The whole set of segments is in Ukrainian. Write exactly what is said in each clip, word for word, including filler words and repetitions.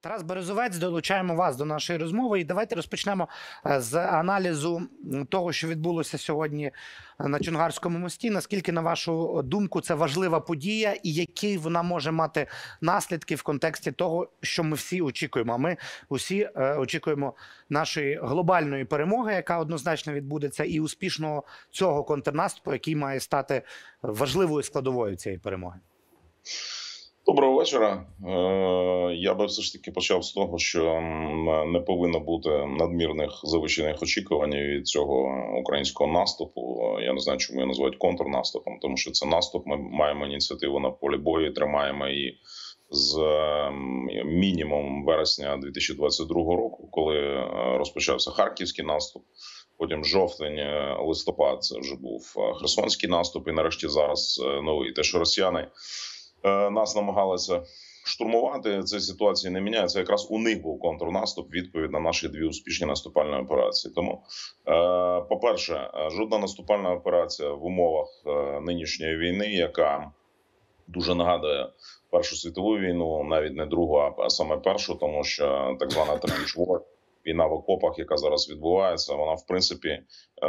Тарас Березовець, долучаємо вас до нашої розмови. І давайте розпочнемо з аналізу того, що відбулося сьогодні на Чонгарському мості. Наскільки, на вашу думку, це важлива подія і які вона може мати наслідки в контексті того, що ми всі очікуємо? А ми усі очікуємо нашої глобальної перемоги, яка однозначно відбудеться, і успішного цього контрнаступу, який має стати важливою складовою цієї перемоги. Доброго вечора. Я би все ж таки почав з того, що не повинно бути надмірних завищених очікувань від цього українського наступу. Я не знаю, чому його називають контрнаступом, тому що це наступ. Ми маємо ініціативу на полі бою, тримаємо її з мінімум вересня дві тисячі двадцять другого року, коли розпочався Харківський наступ. Потім жовтень, листопад, це вже був Херсонський наступ, і нарешті зараз новий. Те, що росіяни нас намагалися штурмувати, ця ситуація не міняється. Якраз у них був контрнаступ, відповідь на наші дві успішні наступальні операції. Тому, по-перше, жодна наступальна операція в умовах нинішньої війни, яка дуже нагадує Першу світову війну, навіть не другу, а саме першу, тому що так звана trench war, війна в окопах, яка зараз відбувається, вона, в принципі,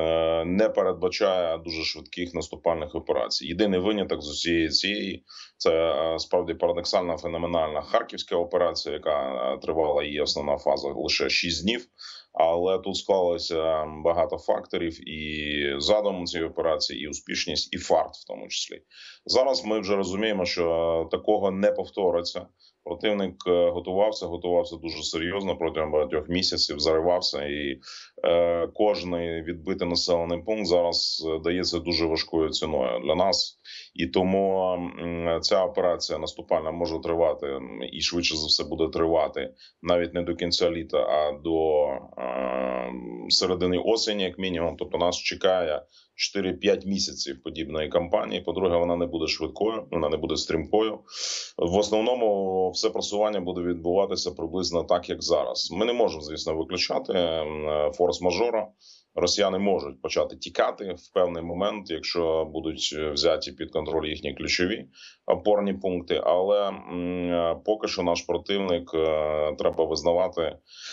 не передбачає дуже швидких наступальних операцій. Єдиний виняток з усієї цієї – це справді парадоксальна, феноменальна Харківська операція, яка тривала, її основна фаза, лише шість днів. Але тут склалося багато факторів, і задум цієї операції, і успішність, і фарт в тому числі. Зараз ми вже розуміємо, що такого не повториться. Противник готувався, готувався дуже серйозно протягом багатьох місяців, заривався, і е, кожний відбитий населений пункт зараз дається дуже важкою ціною для нас. І тому е, ця операція наступальна може тривати, і швидше за все буде тривати, навіть не до кінця літа, а до е, середини осені, як мінімум. Тобто нас чекає чотири-п'ять місяців подібної кампанії. По-друге, вона не буде швидкою, вона не буде стрімкою. В основному все просування буде відбуватися приблизно так, як зараз. Ми не можемо, звісно, виключати форс-мажора. Росіяни можуть почати тікати в певний момент, якщо будуть взяті під контроль їхні ключові опорні пункти. Але поки що наш противник, треба визнавати,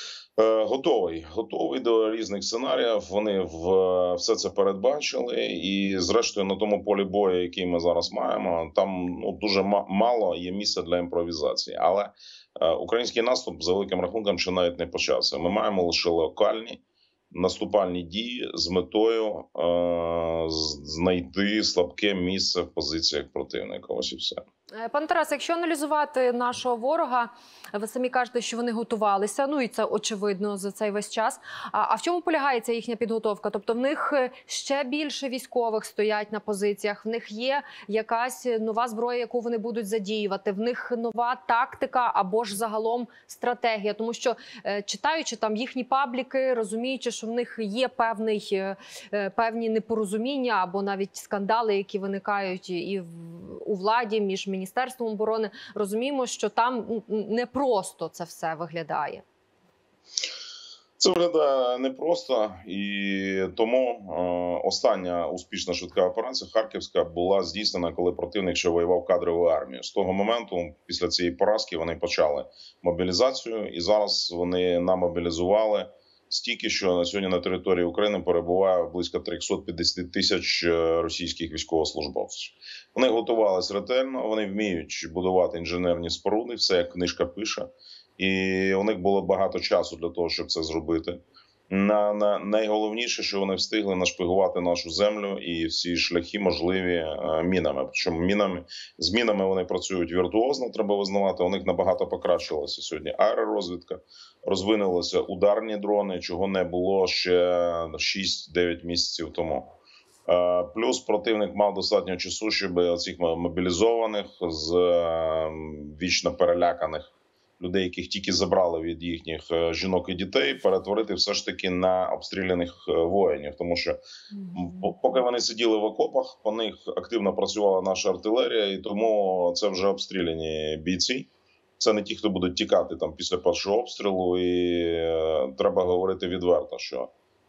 Готовий, готовий до різних сценаріїв. Вони в все це передбачили, і зрештою на тому полі бою, який ми зараз маємо, там ну дуже мало є місця для імпровізації. Але е, український наступ за великим рахунком ще навіть не почався. Ми маємо лише локальні наступальні дії з метою е, знайти слабке місце в позиціях противника. Ось і все. Пане Тарас, якщо аналізувати нашого ворога, ви самі кажете, що вони готувалися, ну і це очевидно за цей весь час. А, а в чому полягає ця їхня підготовка? Тобто в них ще більше військових стоять на позиціях, в них є якась нова зброя, яку вони будуть задіювати, в них нова тактика або ж загалом стратегія. Тому що, читаючи там їхні пабліки, розуміючи, що в них є певний, певні непорозуміння або навіть скандали, які виникають і в, у владі між Міністерством оборони, розуміємо, що там не просто це все виглядає. Це виглядає непросто, і тому е, остання успішна швидка операція Харківська була здійснена, коли противник ще воював кадровою армією. З того моменту, після цієї поразки, вони почали мобілізацію, і зараз вони намобілізували стільки, що на сьогодні на території України перебуває близько триста п'ятдесят тисяч російських військовослужбовців. Вони готувалися ретельно, вони вміють будувати інженерні споруди, все як книжка пише. І у них було багато часу для того, щоб це зробити. На, на найголовніше, що вони встигли нашпигувати нашу землю і всі шляхи можливі е, мінами. Причому мінами, з мінами вони працюють віртуозно, треба визнавати. У них набагато покращилася сьогодні аеророзвідка, розвинулися ударні дрони, чого не було ще шість-дев'ять місяців тому. Е, плюс противник мав достатньо часу, щоб цих мобілізованих, з е, вічно переляканих людей, яких тільки забрали від їхніх жінок і дітей, перетворити все ж таки на обстріляних воїнів. Тому що поки вони сиділи в окопах, по них активно працювала наша артилерія, і тому це вже обстріляні бійці. Це не ті, хто будуть тікати там після першого обстрілу, і е, треба говорити відверто, що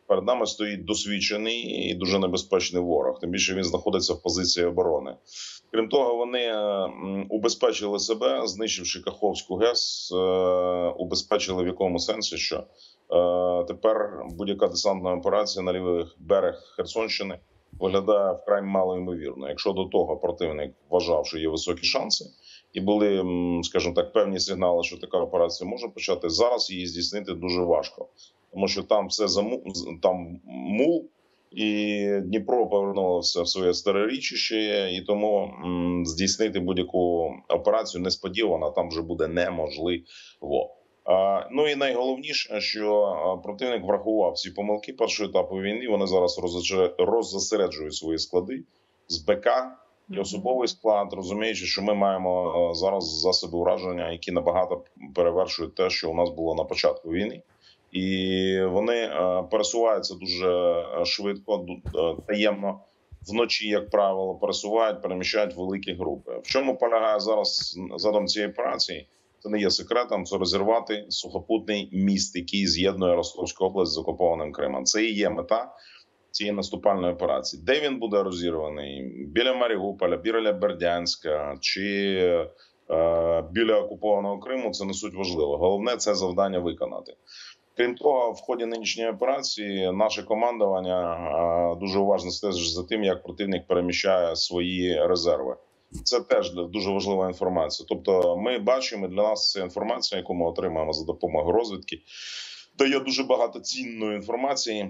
Перед нами стоїть досвідчений і дуже небезпечний ворог. Тим більше він знаходиться в позиції оборони. Крім того, вони убезпечили себе, знищивши Каховську ГЕС, убезпечили в якому сенсі, що тепер будь-яка десантна операція на лівий берег Херсонщини виглядає вкрай малоймовірно. Якщо до того противник вважав, що є високі шанси, і були, скажімо так, певні сигнали, що така операція може почати, зараз її здійснити дуже важко. Тому що там все заму... там мул, і Дніпро повернувся в своє старе річище, і тому м, здійснити будь-яку операцію несподівано там вже буде неможливо. А, ну і найголовніше, що противник врахував всі помилки першого етапу війни. Вони зараз роззасереджують свої склади з БК і особовий склад, розуміючи, що ми маємо зараз засоби ураження, які набагато перевершують те, що у нас було на початку війни. І вони пересуваються дуже швидко, таємно. Вночі, як правило, пересувають, переміщають великі групи. В чому полягає зараз задум цієї операції? Це не є секретом, це розірвати сухопутний міст, який з'єднує Ростовську область з окупованим Кримом. Це і є мета цієї наступальної операції. Де він буде розірваний? Біля Маріуполя, біля Бердянська чи е, біля окупованого Криму – це не суть важливо. Головне – це завдання виконати. Крім того, в ході нинішньої операції наше командування дуже уважно стежить за тим, як противник переміщає свої резерви. Це теж дуже важлива інформація. Тобто ми бачимо, для нас це інформація, яку ми отримаємо за допомогою розвідки, дає дуже багато цінної інформації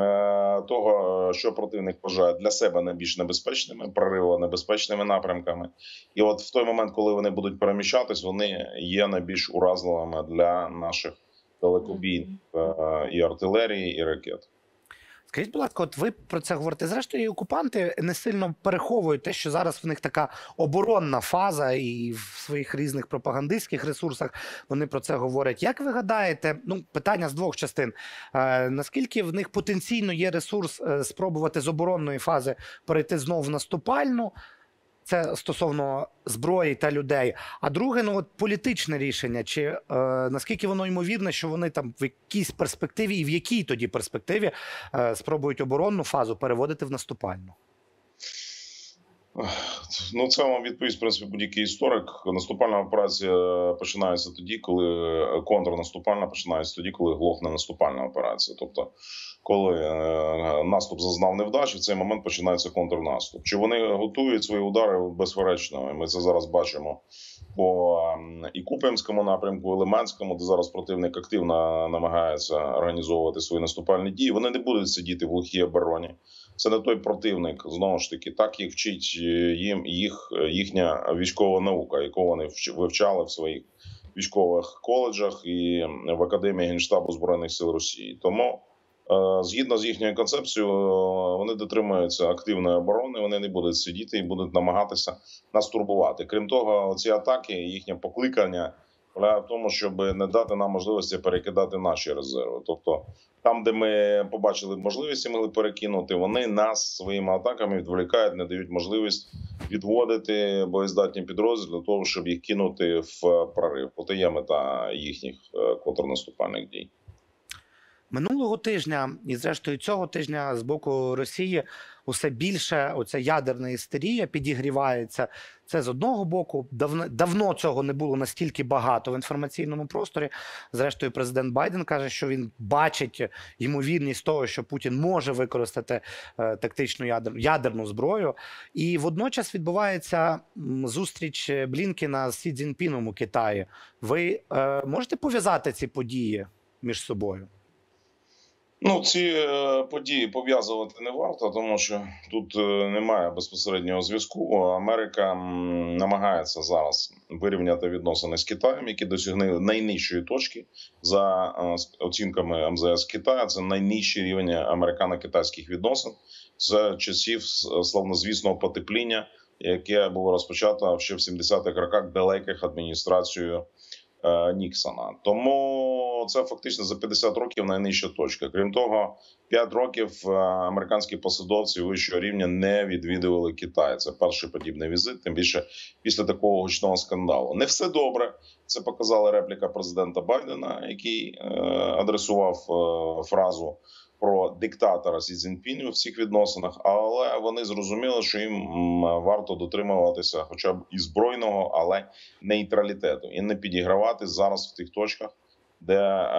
того, що противник вважає для себе найбільш небезпечними, прориво-небезпечними напрямками. І от в той момент, коли вони будуть переміщатись, вони є найбільш уразливими для наших далекобійних і артилерії, і ракет. Скажіть, будь ласка, от ви про це говорите. Зрештою, і окупанти не сильно переховують те, що зараз в них така оборонна фаза, і в своїх різних пропагандистських ресурсах вони про це говорять. Як ви гадаєте, ну, питання з двох частин, е, наскільки в них потенційно є ресурс е, спробувати з оборонної фази перейти знову в наступальну? Це стосовно зброї та людей. А друге, ну от політичне рішення. Чи е, наскільки воно ймовірне, що вони там в якійсь перспективі, і в якій тоді перспективі е, спробують оборонну фазу переводити в наступальну? Ну, це вам відповість, в принципі, будь-який історик. Наступальна операція починається тоді, коли контрнаступальна починається тоді, коли глохне наступальна операція. Тобто, коли наступ зазнав невдачі, в цей момент починається контрнаступ. Чи вони готують свої удари? Безперечно. Ми це зараз бачимо по і Куп'янському напрямку, і Лиманському, де зараз противник активно намагається організовувати свої наступальні дії. Вони не будуть сидіти в глухій обороні. Це не той противник, знову ж таки, так їх вчить їм їх, їхня військова наука, яку вони вивчали в своїх військових коледжах і в Академії Генштабу Збройних сил Росії. Тому, згідно з їхньою концепцією, вони дотримуються активної оборони, вони не будуть сидіти і будуть намагатися нас турбувати. Крім того, ці атаки, їхнє покликання полягає в тому, щоб не дати нам можливості перекидати наші резерви. Тобто там, де ми побачили можливості, могли перекинути, вони нас своїми атаками відволікають, не дають можливість відводити боєздатні підрозділи для того, щоб їх кинути в прорив. От і є мета їхніх контрнаступальних дій. Минулого тижня і, зрештою, цього тижня з боку Росії усе більше оця ядерна істерія підігрівається. Це з одного боку. Давно, давно цього не було настільки багато в інформаційному просторі. Зрештою, президент Байден каже, що він бачить ймовірність того, що Путін може використати е, тактичну ядер, ядерну зброю. І водночас відбувається м, зустріч Блінкена з Сі Цзіньпіном у Китаї. Ви е, можете пов'язати ці події між собою? Ну, ці події пов'язувати не варто, тому що тут немає безпосереднього зв'язку. Америка намагається зараз вирівняти відносини з Китаєм, які досягли найнижчої точки. За оцінками ем зе ес Китаю, це найнижчий рівень американо-китайських відносин з часів славнозвісного потепління, яке було розпочато ще в сімдесятих роках далеких адміністрацією Ніксона. Тому це фактично за п'ятдесят років найнижча точка. Крім того, п'ять років американські посадовці вищого рівня не відвідували Китай. Це перший подібний візит, тим більше після такого гучного скандалу. Не все добре. Це показала репліка президента Байдена, який адресував фразу про диктатора Сі Цзіньпіня в цих відносинах, але вони зрозуміли, що їм варто дотримуватися хоча б і збройного, але нейтралітету, і не підігравати зараз в тих точках, де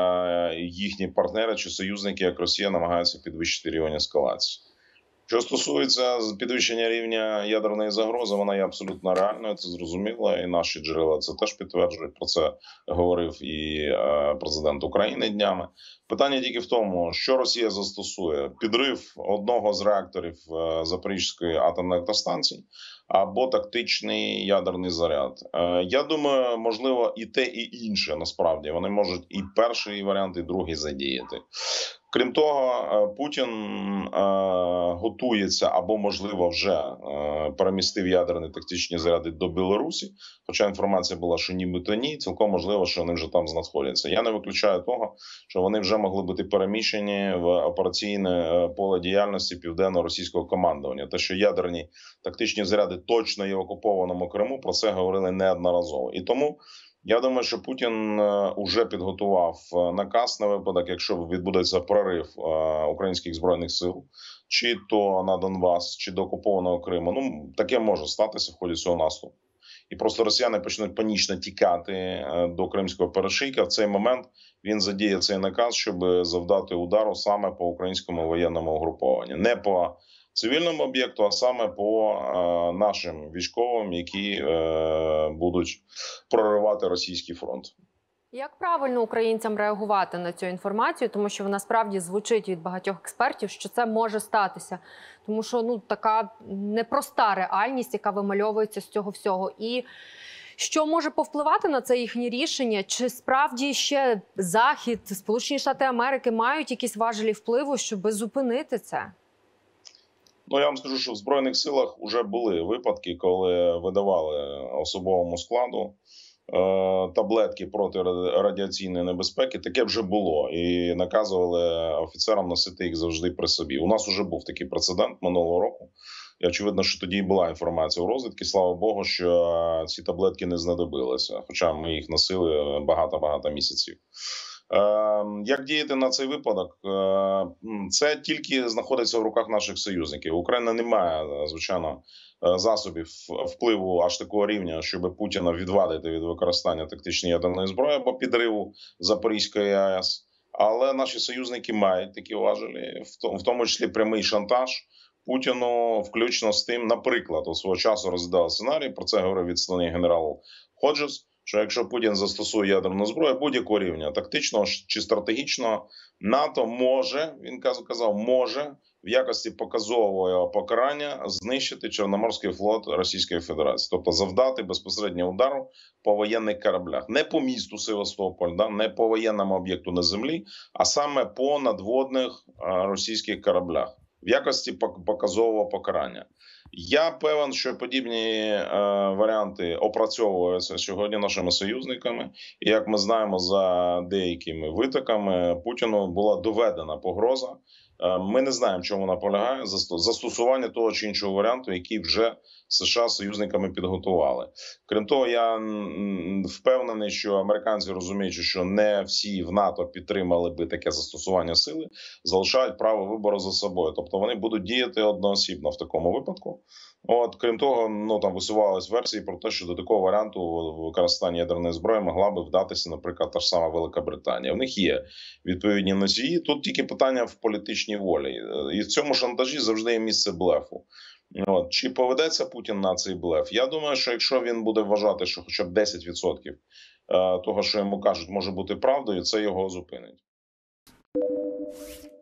е, їхні партнери чи союзники, як Росія, намагаються підвищити рівень ескалації. Що стосується підвищення рівня ядерної загрози, вона є абсолютно реальною, це зрозуміло, і наші джерела це теж підтверджують. Про це говорив і е, президент України днями. Питання тільки в тому, що Росія застосує: підрив одного з реакторів е, Запорізької атомної електростанції або тактичний ядерний заряд. Е, я думаю, можливо, і те, і інше. Насправді вони можуть і перший варіант, і другий задіяти. Крім того, Путін е, готується або, можливо, вже е, перемістив ядерні тактичні заряди до Білорусі, хоча інформація була, що нібито ні, цілком можливо, що вони вже там знаходяться. Я не виключаю того, що вони вже могли бути переміщені в операційне поле діяльності південно-російського командування. Те, що ядерні тактичні заряди точно є в окупованому Криму, про це говорили неодноразово. І тому я думаю, що Путін уже підготував наказ на випадок, якщо відбудеться прорив українських збройних сил, чи то на Донбас, чи до окупованого Криму. Ну, таке може статися в ході цього наступу. І просто росіяни почнуть панічно тікати до Кримського перешийка. В цей момент він задіє цей наказ, щоб завдати удару саме по українському воєнному угрупованню. Не по цивільному об'єкту, а саме по е, нашим військовим, які е, будуть проривати російський фронт. Як правильно українцям реагувати на цю інформацію, тому що вона справді звучить від багатьох експертів, що це може статися, тому що ну така непроста реальність, яка вимальовується з цього всього, і що може повпливати на це їхнє рішення? Чи справді ще Захід, Сполучені Штати Америки мають якісь важелі впливу, щоб зупинити це? Ну, я вам скажу, що в Збройних силах вже були випадки, коли видавали особовому складу е, таблетки проти радіаційної небезпеки. Таке вже було. І наказували офіцерам носити їх завжди при собі. У нас вже був такий прецедент минулого року. І очевидно, що тоді була інформація у розвідки. Слава Богу, що ці таблетки не знадобилися. Хоча ми їх носили багато-багато місяців. Як діяти на цей випадок? Це тільки знаходиться в руках наших союзників. Україна не має, звичайно, засобів впливу аж такого рівня, щоб Путіна відвадити від використання тактичної ядерної зброї або підриву Запорізької АЕС. Але наші союзники мають такі важелі, в тому числі прямий шантаж Путіну, включно з тим, наприклад, у свого часу розглядали сценарій, про це говорив відсланий генерал Ходжес, що якщо Путін застосує ядерну зброю будь-якого рівня, тактичного чи стратегічного, НАТО може, він казав, може в якості показового покарання знищити Чорноморський флот Російської Федерації. Тобто завдати безпосередньо удару по воєнних кораблях. Не по місту Севастополь, да, не по воєнному об'єкту на землі, а саме по надводних російських кораблях. В якості показового покарання. Я певен, що подібні е, варіанти опрацьовуються сьогодні нашими союзниками. І як ми знаємо, за деякими витоками Путіну була доведена погроза. Е, ми не знаємо, чому вона полягає, застосування того чи іншого варіанту, який вже США союзниками підготували. Крім того, я впевнений, що американці, розуміючи, що не всі в НАТО підтримали би таке застосування сили, залишають право вибору за собою. Тобто вони будуть діяти одноосібно в такому випадку. От, крім того, ну там висувались версії про те, що до такого варіанту використання ядерної зброї могла би вдатися, наприклад, та ж сама Велика Британія. В них є відповідні носії. Тут тільки питання в політичній волі. І в цьому шантажі завжди є місце блефу. От. Чи поведеться Путін на цей блеф? Я думаю, що якщо він буде вважати, що хоча б десять відсотків того, що йому кажуть, може бути правдою, це його зупинить.